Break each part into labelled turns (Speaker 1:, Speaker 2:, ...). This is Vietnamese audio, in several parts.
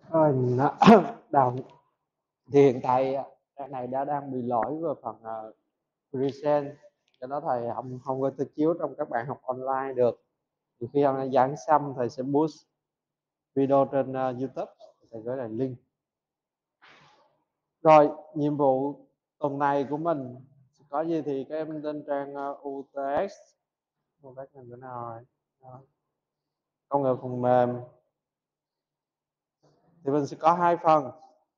Speaker 1: Ờ, Đồng thì hiện tại trang này đang bị lỗi về phần present, cho đó thầy không có thể chiếu trong các bạn học online được. Thì khi ông giảng xong thầy sẽ boost video trên YouTube, thầy gửi lại link. Rồi nhiệm vụ tuần này của mình có gì thì các em lên trang UTS này bữa nào rồi đó. Công nghệ phần mềm thì mình sẽ có hai phần.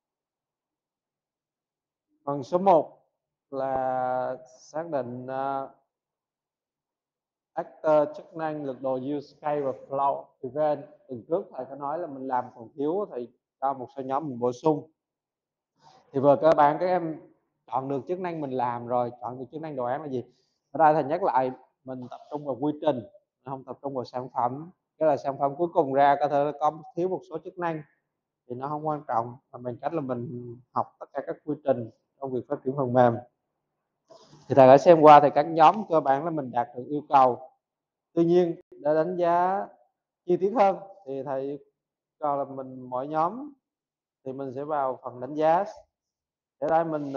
Speaker 1: Phần số 1 là xác định actor, chức năng, lực đồ, use case và flow event. Tuần trước thầy có nói là mình làm còn thiếu, thầy cho một số nhóm mình bổ sung. Thì vừa cơ bản các em chọn được chức năng mình làm rồi, chọn được chức năng đồ án là gì. Ở đây thầy nhắc lại, mình tập trung vào quy trình, mình không tập trung vào sản phẩm. Cái là sản phẩm cuối cùng ra có thể có thiếu một số chức năng thì nó không quan trọng, mà bằng cách là mình học tất cả các quy trình trong việc phát triển phần mềm. Thì thầy đã xem qua thì các nhóm cơ bản là mình đạt được yêu cầu. Tuy nhiên để đánh giá chi tiết hơn thì thầy cho là mình mỗi nhóm thì mình sẽ vào phần đánh giá. Để đây mình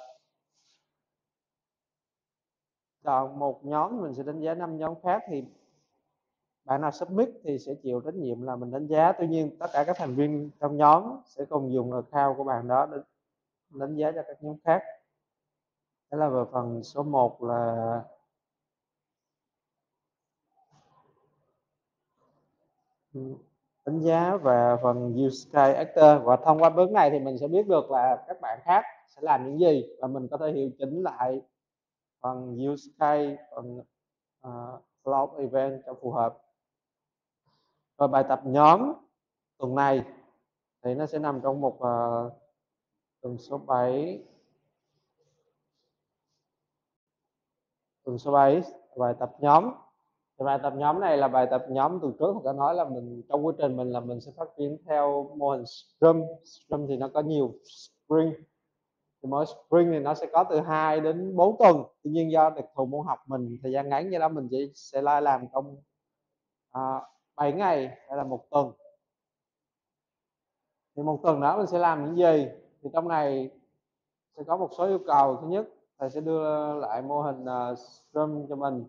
Speaker 1: chọn một nhóm, mình sẽ đánh giá 5 nhóm khác, thì bạn nào submit thì sẽ chịu trách nhiệm là mình đánh giá. Tuy nhiên tất cả các thành viên trong nhóm sẽ cùng dùng account của bạn đó để đánh giá cho các nhóm khác. Đó là về phần số 1 là đánh giá và phần use case actor. Và thông qua bước này thì mình sẽ biết được là các bạn khác sẽ làm những gì, và mình có thể hiệu chỉnh lại phần use case, phần flow event cho phù hợp. Và bài tập nhóm tuần này thì nó sẽ nằm trong một tuần số 7. Bài tập nhóm. Thì bài tập nhóm này là bài tập nhóm tuần trước, tôi đã nói là mình trong quy trình mình là mình sẽ phát triển theo mô hình Scrum. Scrum thì nó có nhiều sprint, thì mỗi sprint thì nó sẽ có từ 2 đến 4 tuần. Tuy nhiên do đặc thù môn học mình thời gian ngắn, do đó mình chỉ sẽ làm trong 7 ngày hay là một tuần. Thì một tuần đó mình sẽ làm những gì? Thì trong này sẽ có một số yêu cầu. Thứ nhất, thầy sẽ đưa lại mô hình Scrum cho mình.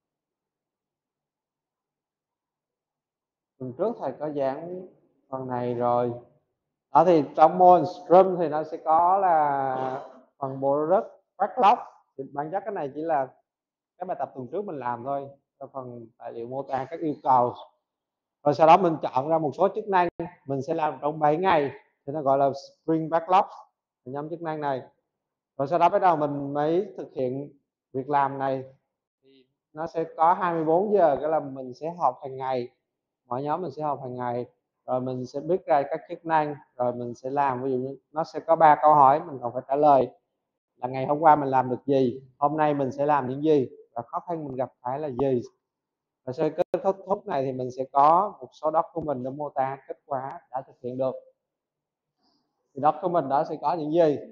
Speaker 1: Tuần trước thầy có giảng phần này rồi. Đó, thì trong mô hình Scrum thì nó sẽ có là phần product backlog. Thì bản chất cái này chỉ là cái bài tập tuần trước mình làm thôi, cho phần tài liệu mô tả các yêu cầu. Rồi sau đó mình chọn ra một số chức năng mình sẽ làm trong 7 ngày, thì nó gọi là sprint backlog, nhóm chức năng này. Rồi sau đó bắt đầu mình mới thực hiện việc làm này. Thì nó sẽ có 24 giờ, cái là mình sẽ họp hàng ngày, mỗi nhóm mình sẽ họp hàng ngày, rồi mình sẽ biết ra các chức năng, rồi mình sẽ làm. Ví dụ như nó sẽ có 3 câu hỏi mình còn phải trả lời, là ngày hôm qua mình làm được gì, hôm nay mình sẽ làm những gì, và khó khăn mình gặp phải là gì. Và sau kết thúc này thì mình sẽ có một số document để mô tả kết quả đã thực hiện được. Thì document đó sẽ có những gì?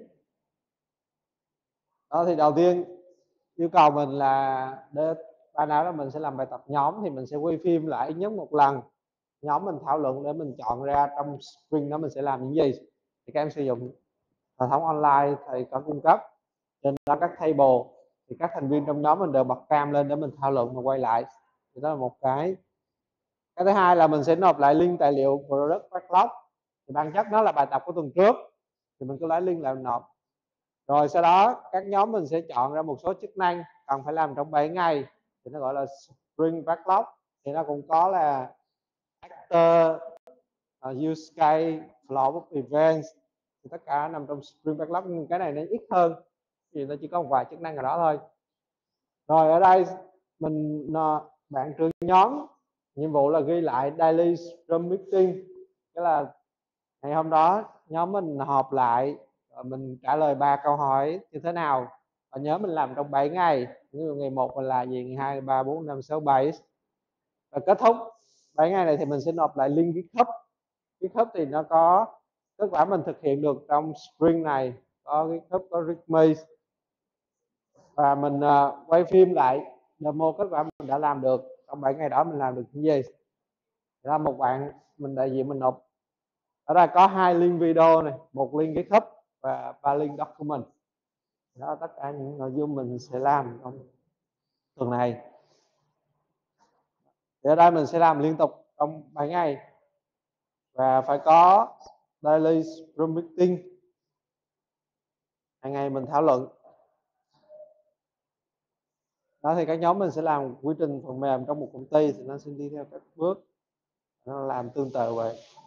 Speaker 1: Đó, thì đầu tiên yêu cầu mình là để ban đầu là mình sẽ làm bài tập nhóm, thì mình sẽ quay phim lại ít nhất một lần, nhóm mình thảo luận để mình chọn ra trong sprint đó mình sẽ làm những gì. Thì các em sử dụng hệ thống online thầy có cung cấp, trên đó các table, thì các thành viên trong nhóm mình đều bật cam lên để mình thảo luận và quay lại. Thì đó là một cái. Cái thứ hai là mình sẽ nộp lại link tài liệu product backlog. Thì bản chất nó là bài tập của tuần trước, thì mình cứ lấy link lại nộp. Rồi sau đó các nhóm mình sẽ chọn ra một số chức năng cần phải làm trong 7 ngày, thì nó gọi là sprint backlog. Thì nó cũng có là actor, use case, flow of events, thì tất cả nằm trong sprint backlog. Nhưng cái này nó ít hơn, thì nó chỉ có một vài chức năng ở đó thôi. Rồi ở đây mình bạn trưởng nhóm nhiệm vụ là ghi lại daily scrum meeting, tức là ngày hôm đó nhóm mình họp lại, rồi mình trả lời 3 câu hỏi như thế nào, và nhớ mình làm trong 7 ngày. Ví dụ ngày 1 mình là gì, ngày 2, 3, 4, 5, 6, 7. Và kết thúc 7 ngày này thì mình sẽ nộp lại link GitHub. GitHub thì nó có kết quả mình thực hiện được trong sprint này, có GitHub, có README, và mình quay phim lại demo kết quả mình đã làm được trong 7 ngày đó, mình làm được những gì. Ra một bạn mình đại diện mình nộp Ở đây có 2 link video này, một link GitHub và 3 link document. Đó là tất cả những nội dung mình sẽ làm trong tuần này. Thì ở đây mình sẽ làm liên tục trong 7 ngày và phải có daily Scrum meeting, hàng ngày mình thảo luận. Đó thì các nhóm mình sẽ làm quy trình phần mềm trong một công ty thì nó sẽ đi theo các bước, nó làm tương tự vậy.